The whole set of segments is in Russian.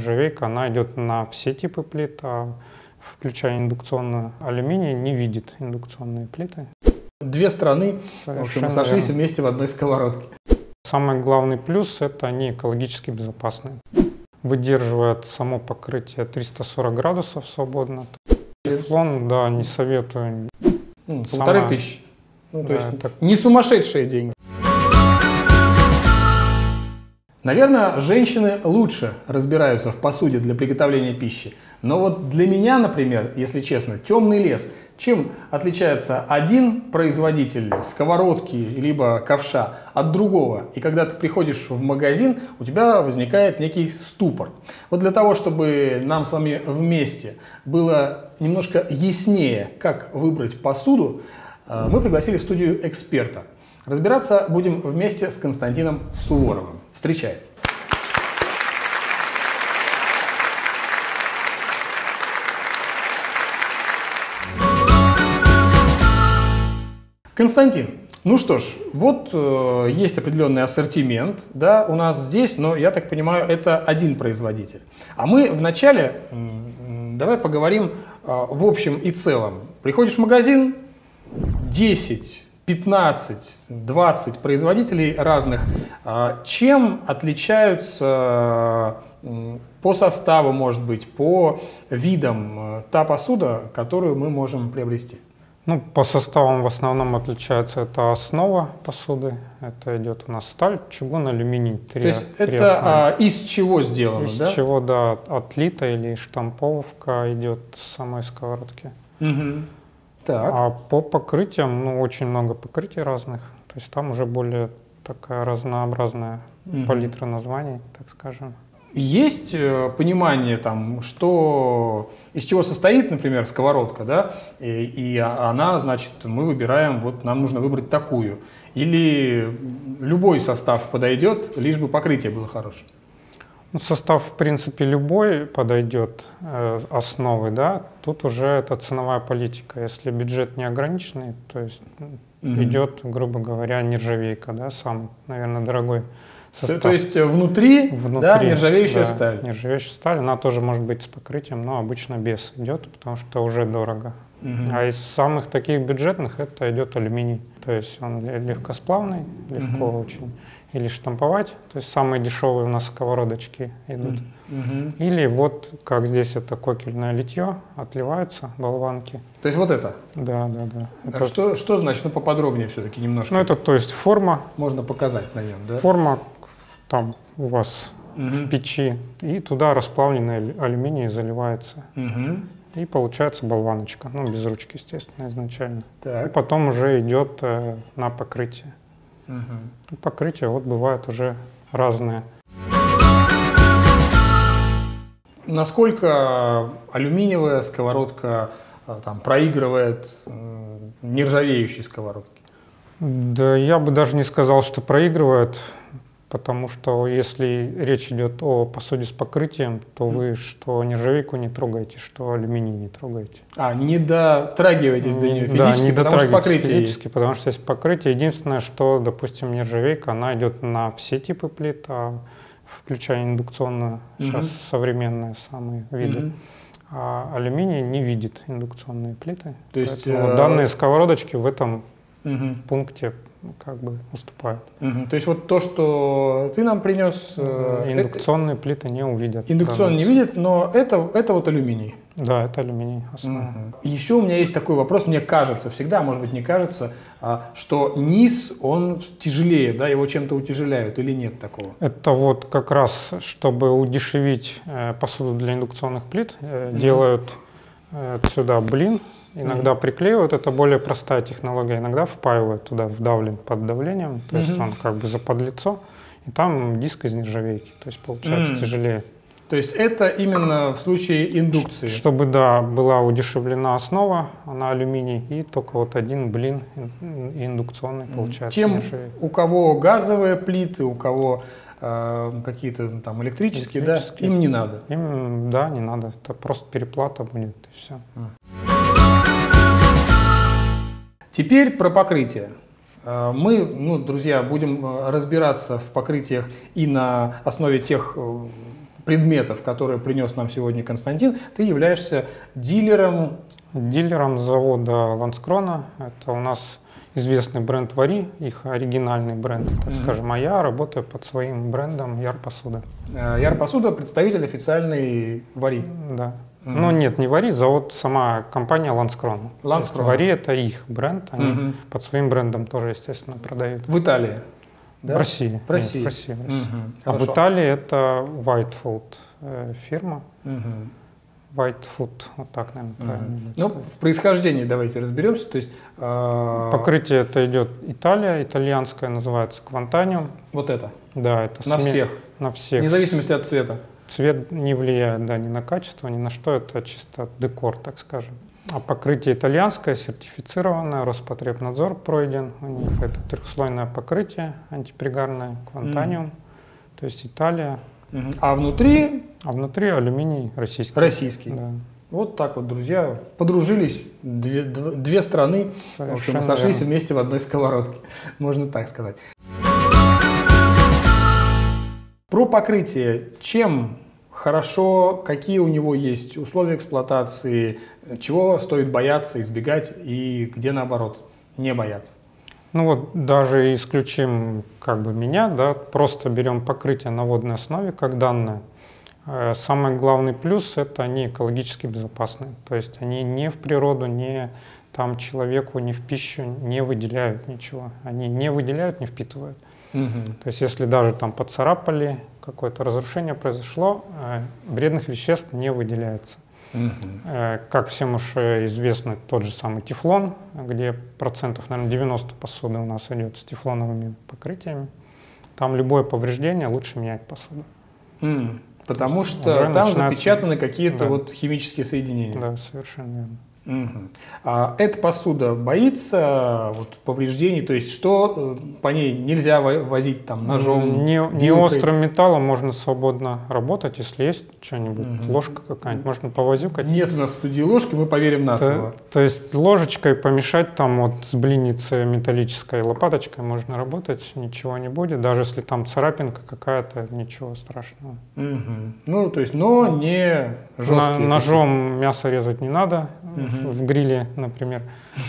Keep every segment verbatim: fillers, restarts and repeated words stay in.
нержавейка, она идет на все типы плит, а включая индукционную. Алюминий не видит индукционные плиты. Две страны, в общем, сошлись верно. вместе в одной сковородке. Самый главный плюс – это они экологически безопасны. Выдерживает само покрытие триста сорок градусов свободно. Тефлон, да, не советую. Ну, Самое... Полторы тысячи. Ну, то да, есть это... не сумасшедшие деньги. Наверное, женщины лучше разбираются в посуде для приготовления пищи. Но вот для меня, например, если честно, темный лес. Чем отличается один производитель сковородки либо ковша от другого? И когда ты приходишь в магазин, у тебя возникает некий ступор. Вот для того, чтобы нам с вами вместе было немножко яснее, как выбрать посуду, мы пригласили в студию эксперта. Разбираться будем вместе с Константином Суворовым. Встречаем. Константин, ну что ж, вот э, есть определенный ассортимент, да, у нас здесь, но я так понимаю, это один производитель. А мы вначале, э, давай поговорим э, в общем и целом. Приходишь в магазин, десять, пятнадцать, двадцать производителей разных. Э, чем отличаются э, по составу, может быть, по видам э, та посуда, которую мы можем приобрести? Ну, по составам в основном отличается это основа посуды. Это идет у нас сталь, чугун, алюминий. Три, То есть три это а, из чего сделано, из да? Из чего, да, отлита или штамповка идет с самой сковородки. Угу. Так. А по покрытиям, ну, очень много покрытий разных. То есть там уже более такая разнообразная угу. палитра названий, так скажем. Есть понимание, там, что, из чего состоит, например, сковородка, да, и, и она, значит, мы выбираем, вот нам нужно выбрать такую. Или любой состав подойдет, лишь бы покрытие было хорошее? Ну, состав, в принципе, любой подойдет, э, основы, да. Тут уже это ценовая политика. Если бюджет не ограниченный, то есть mm-hmm. идет, грубо говоря, нержавейка, да, самый, наверное, дорогой состав. То, то есть внутри, внутри да, нержавеющая да, сталь. Нержавеющая сталь, она тоже может быть с покрытием, но обычно без идет, потому что уже дорого. Угу. А из самых таких бюджетных это идет алюминий. То есть он легкосплавный, легко угу. очень. Или штамповать, то есть самые дешевые у нас сковородочки идут. Угу. Или вот, как здесь, это кокельное литье, отливаются болванки. То есть вот это? Да, да, да. А это... что, что значит, ну поподробнее все-таки немножко? Ну это, то есть форма. Можно показать на нем, да? Форма там у вас угу. в печи, и туда расплавленный алюминий заливается. Угу. И получается болваночка, ну без ручки, естественно, изначально. Так. И потом уже идет э, на покрытие. Угу. Покрытия вот бывают уже разные. Насколько алюминиевая сковородка там, проигрывает э, нержавеющей сковородке? Да я бы даже не сказал, что проигрывает, потому что если речь идет о посуде с покрытием, то вы что нержавейку не трогаете, что алюминий не трогаете. А, не дотрагиваетесь до нее физически, да, не потому что покрытие физически, есть. потому что есть покрытие. Единственное, что, допустим, нержавейка, она идет на все типы плит, а, включая индукционную, угу. сейчас современные самые виды. Угу. А алюминий не видит индукционные плиты. То есть э... данные сковородочки в этом угу. пункте как бы уступают. Угу. То есть вот то, что ты нам принес... Индукционные это... плиты не увидят. Индукционные не видят, но это, это вот алюминий. Да, это алюминий основа. Угу. Еще у меня есть такой вопрос, мне кажется, всегда, может быть, не кажется, что низ, он тяжелее, да, его чем-то утяжеляют или нет такого? Это вот как раз, чтобы удешевить посуду для индукционных плит, угу. делают сюда блин. Иногда mm-hmm. приклеивают, это более простая технология, иногда впаивают туда, вдавлен под давлением, то mm-hmm. есть он как бы заподлицо, и там диск из нержавейки, то есть получается mm-hmm. тяжелее. То есть это именно в случае индукции? Чтобы, да, была удешевлена основа на алюминий, и только вот один блин индукционный получается. Тем, нержавейка. У кого газовые плиты, у кого э, какие-то там электрические, электрические, да, им не надо? Им, да, не надо, это просто переплата будет, и все. Mm. Теперь про покрытие. Мы, ну, друзья, будем разбираться в покрытиях и на основе тех предметов, которые принес нам сегодня Константин, ты являешься дилером. Дилером завода Ланскрона. Это у нас известный бренд Вари, их оригинальный бренд, так mm-hmm. скажем. А я работаю под своим брендом Яр Посуда. Яр Посуда — представитель официальный Вари. Да. Mm-hmm. Ну нет, не Вари, завод, сама компания Ланскрон. Ланскрон. Вари — это их бренд, они mm-hmm. под своим брендом тоже, естественно, продают. В Италии? Да? В России. В России. Нет, в России, в России. Mm-hmm. А в Италии это Whitefoot э, фирма. Mm-hmm. Whitefoot, вот так, наверное, mm-hmm. правильно. Ну, в происхождении давайте разберемся. То есть, э... покрытие это идет Италия, итальянское, называется Quantanium. Вот это? Да, это на сме... всех? На всех. Вне зависимости от цвета? Цвет не влияет, да, ни на качество, ни на что, это чисто декор, так скажем. А покрытие итальянское, сертифицированное, Роспотребнадзор пройден, у них это трехслойное покрытие, антипригарное, Quantanium, mm. то есть Италия. Mm-hmm. А внутри? А внутри алюминий российский. Российский. Да. Вот так вот, друзья, подружились, две, две страны, в общем, сошлись верно. Вместе в одной сковородке, можно так сказать. Про покрытие. Чем хорошо, какие у него есть условия эксплуатации, чего стоит бояться, избегать и где, наоборот, не бояться? Ну вот даже исключим как бы меня, да, просто берем покрытие на водной основе как данное. Самый главный плюс — это они экологически безопасные. То есть они не в природу, не там человеку, не в пищу не выделяют ничего. Они не выделяют, не впитывают. Угу. То есть если даже там поцарапали, какое-то разрушение произошло, э, вредных веществ не выделяется. Угу. Э, как всем уж известно, тот же самый тефлон, где процентов, наверное, девяносто посуды у нас идет с тефлоновыми покрытиями. Там любое повреждение лучше менять посуду. Mm. Потому что там запечатаны какие-то да. вот химические соединения. Да, совершенно верно. Угу. А эта посуда боится вот, повреждений, то есть что по ней нельзя возить там ножом? Не, не острым металлом можно свободно работать, если есть что-нибудь, угу. ложка какая-нибудь, можно повозюкать. Нет у нас в студии ложки, мы поверим на слово. То, то есть ложечкой помешать там вот с блинницей металлической лопаточкой можно работать, ничего не будет, даже если там царапинка какая-то, ничего страшного. Угу. Ну, то есть, но не жесткие. На, ножом мясо резать не надо. Угу. В гриле, например,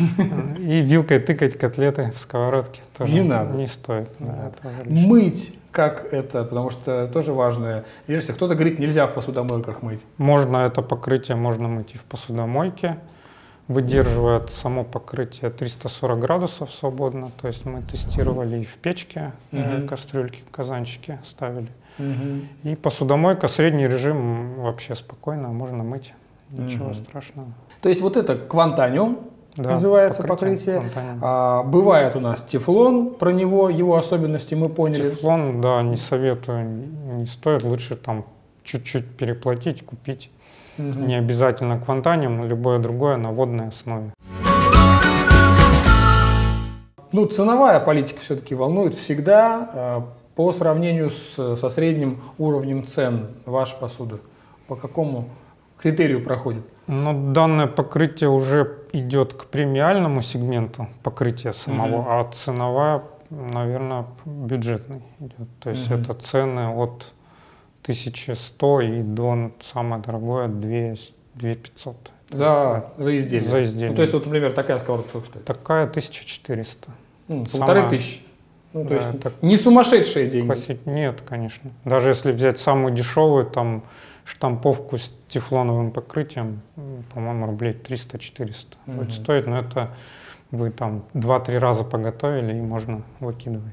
и вилкой тыкать котлеты в сковородке тоже не надо. Не стоит. Да, мыть, как это, потому что тоже важная версия. Кто-то говорит, нельзя в посудомойках мыть. Можно это покрытие, можно мыть и в посудомойке. Выдерживает само покрытие триста сорок градусов свободно. То есть мы тестировали и в печке, угу. кастрюльки, казанчики ставили. Угу. И посудомойка, средний режим вообще спокойно, можно мыть. Ничего угу. страшного. То есть вот это Quantanium да, называется покрытие. покрытие. А, бывает у нас тефлон, про него, его особенности мы поняли. Тефлон, да, не советую, не стоит, лучше там чуть-чуть переплатить, купить. Угу. Не обязательно Quantanium, любое другое на водной основе. Ну, ценовая политика все-таки волнует всегда. По сравнению с, со средним уровнем цен ваша посуда, по какому критерию проходит? Ну, данное покрытие уже идет к премиальному сегменту покрытия самого, угу. а ценовая, наверное, бюджетный идет. То есть угу. это цены от тысячи ста и до самое дорогое две тысячи пятьсот. За, за изделие? За изделие. Ну, то есть, вот, например, такая сковородка сколько стоит? Такая тысяча четыреста. Ну, полторы тысячи. Ну, то да, есть это не сумасшедшие деньги? Класси... Нет, конечно. Даже если взять самую дешевую, там, штамповку с тефлоновым покрытием, по-моему, рублей триста-четыреста угу. будет стоить, но это вы там два-три раза поготовили и можно выкидывать.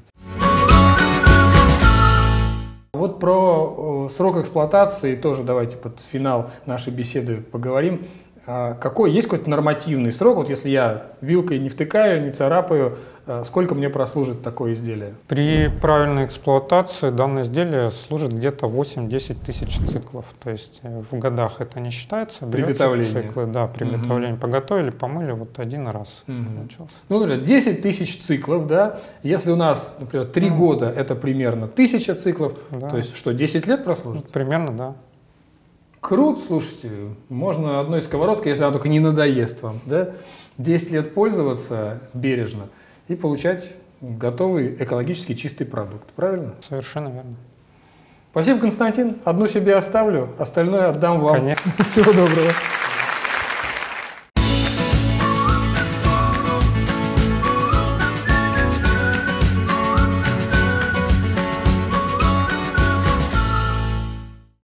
Вот про срок эксплуатации тоже давайте под финал нашей беседы поговорим. Какой есть какой-то нормативный срок? Вот если я вилкой не втыкаю, не царапаю, сколько мне прослужит такое изделие? При правильной эксплуатации данное изделие служит где-то восемь-десять тысяч циклов. То есть в годах это не считается. Приготовление. Циклы, да, приготовление. Угу. Поготовили, помыли, вот один раз угу. получился. Ну, например, десять тысяч циклов, да? Если у нас, например, три угу. года, это примерно тысяча циклов, да. То есть что, десять лет прослужит? Ну, примерно, да. Круто, слушайте, можно одной сковородкой, если она только не надоест вам, да, десять лет пользоваться бережно и получать готовый экологически чистый продукт, правильно? Совершенно верно. Спасибо, Константин. Одну себе оставлю, остальное отдам вам. Конечно. Всего доброго.